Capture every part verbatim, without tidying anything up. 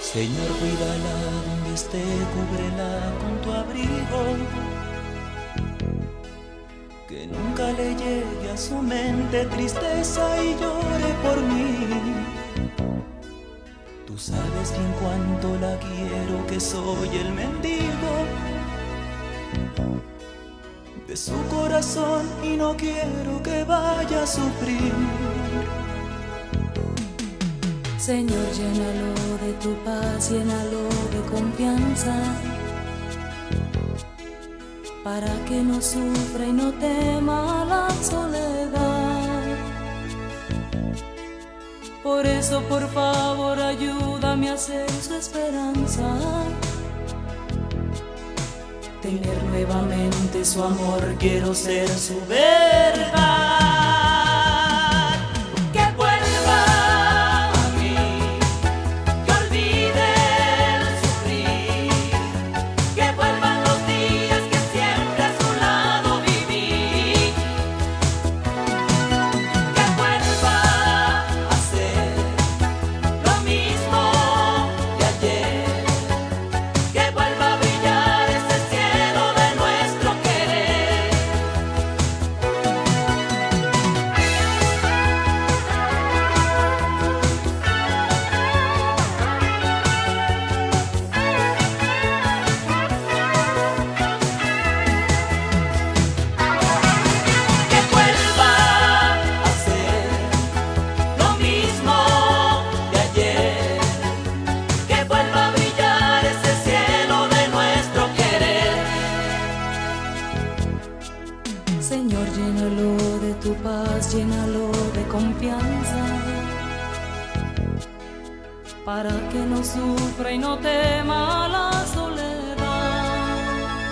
Señor, cuídala donde esté, cúbrela con tu abrigo, que nunca le llegue a su mente tristeza y llore por mí. Tú sabes bien cuánto la quiero, que soy el mendigo de su corazón y no quiero que vaya a sufrir. Señor, llénalo de tu paz, llénalo de confianza, para que no sufra y no tema la soledad. Por eso, por favor, ayúdame a ser su esperanza, tener nuevamente su amor, quiero ser su verdad. Señor, llénalo de tu paz, llénalo de confianza, para que no sufra y no tema la soledad.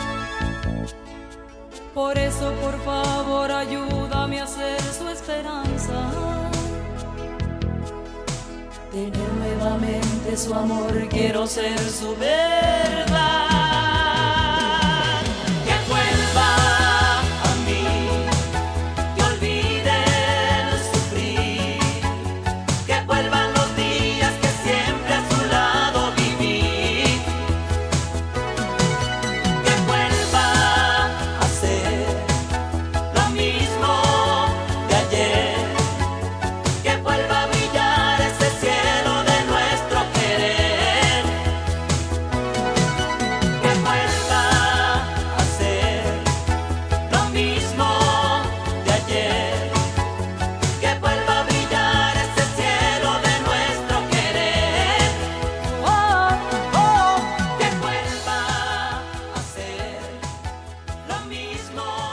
Por eso, por favor, ayúdame a ser su esperanza, tener nuevamente su amor, quiero ser su verdad. Mismo.